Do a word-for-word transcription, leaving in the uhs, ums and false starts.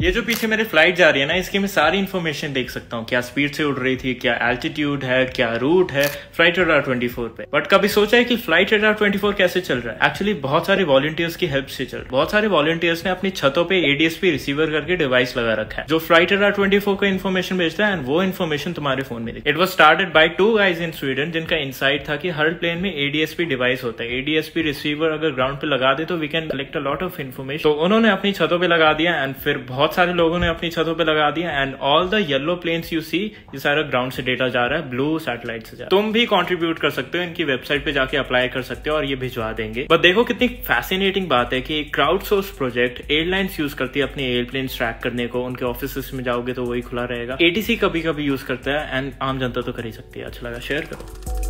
ये जो पीछे मेरी फ्लाइट जा रही है ना, इसकी मैं सारी इन्फॉर्मेशन देख सकता हूँ, क्या स्पीड से उड़ रही थी, क्या एल्टीट्यूड है, क्या रूट है फ्लाइट रडार ट्वेंटी फोर पे। बट कभी सोचा है कि फ्लाइट रडार ट्वेंटी फोर कैसे चल रहा है? एक्चुअली बहुत सारे वॉलंटियर्स की हेल्प से चल रहा है। बहुत सारे वॉलंटियर्स ने अपनी छतों पे एडीएसपी रिसीवर करके डिवाइस लगा रखा है जो फ्लाइट रडार ट्वेंटी फोर को इन्फॉर्मेशन भेजता है, एंड वो इन्फॉर्मेशन तुम्हारे फोन में। It was started by two guys in Sweden जिनका इनसाइट था कि हर प्लेन में एडीएसपी डिवाइस होता है। एडीएसपी रिसीवर अगर ग्राउंड पे लगा दे तो we can collect a lot of information. तो उन्होंने अपनी छतों पे लगा दिया, एंड फिर बहुत सारे लोगों ने अपनी छतों पे लगा दिया, and all the yellow planes you see, ये सारा ग्राउंड से डेटा जा रहा है, ब्लू सैटेलाइट से जा रहा है। तुम भी कंट्रीब्यूट कर सकते हो, इनकी वेबसाइट पे जाके अप्लाई कर सकते हो और ये भिजवा देंगे। बट देखो कितनी फैसिनेटिंग बात है कि crowd source project airlines use करती है अपने एयरप्लेन ट्रैक करने को। उनके ऑफिस में जाओगे तो वही खुला रहेगा। एटीसी कभी कभी यूज करता है, एंड आम जनता तो कर ही सकती है। अच्छा लगा शेयर करो।